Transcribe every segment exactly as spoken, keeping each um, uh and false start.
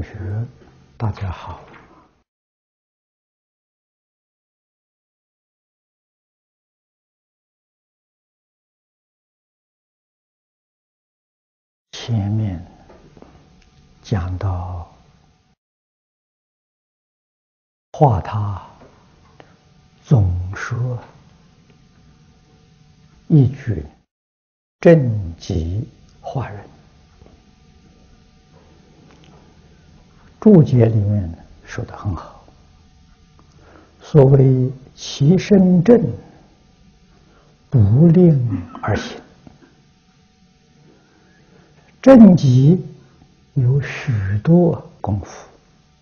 学，大家好。前面讲到化他总说一句正极化人，注解里面说得很好。所谓其身正，不令而行。正极有许多功夫，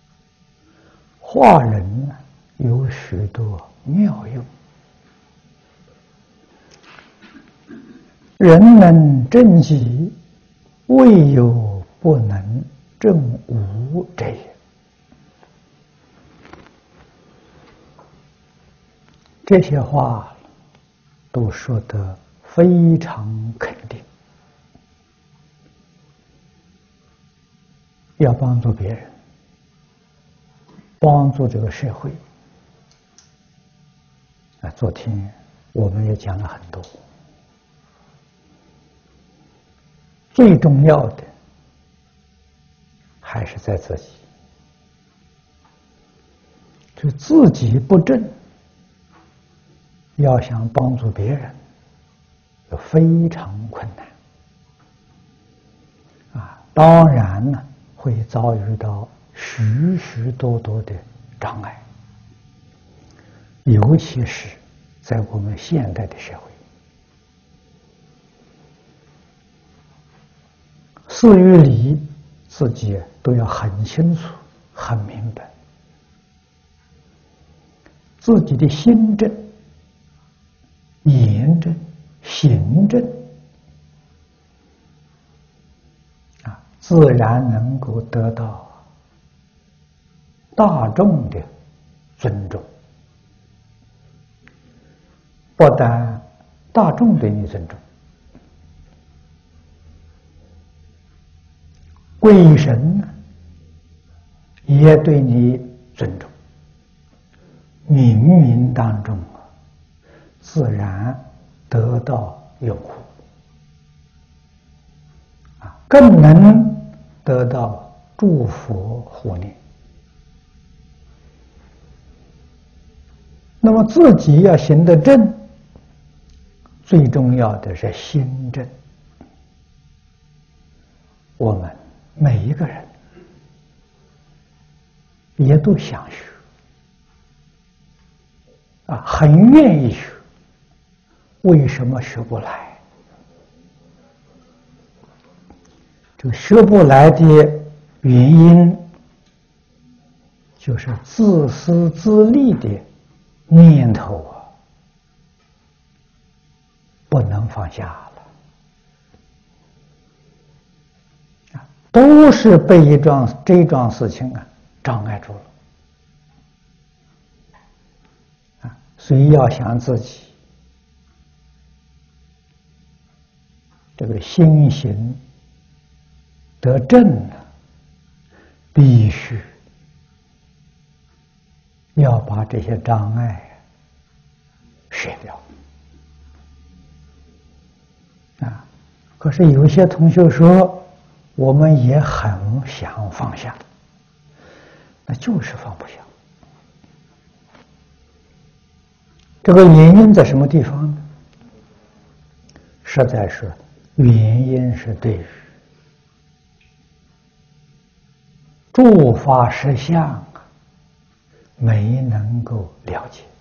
化人有许多妙用。人能正极，未有不能正无者也。这些话都说得非常肯定。要帮助别人，帮助这个社会。啊，昨天我们也讲了很多。最重要的还是在自己，就自己不正，要想帮助别人，就非常困难。啊，当然呢。会遭遇到许许多多的障碍，尤其是在我们现代的社会，事与理自己都要很清楚、很明白，自己的心正、言正、行正。自然能够得到大众的尊重，不但大众对你尊重，鬼神也对你尊重，冥冥当中自然得到拥护，啊，更能得到祝福护念。那么自己要行得正，最重要的是心正。我们每一个人也都想学，啊，很愿意学，为什么学不来？这个学不来的原因，就是自私自利的念头啊，不能放下了，都是被一桩这桩事情啊障碍住了啊，所以要想自己这个心行得正呢，必须要把这些障碍舍掉啊。可是有些同学说，我们也很想放下，那就是放不下。这个原因在什么地方呢？实在是原因是对于诸法实相没能够了解，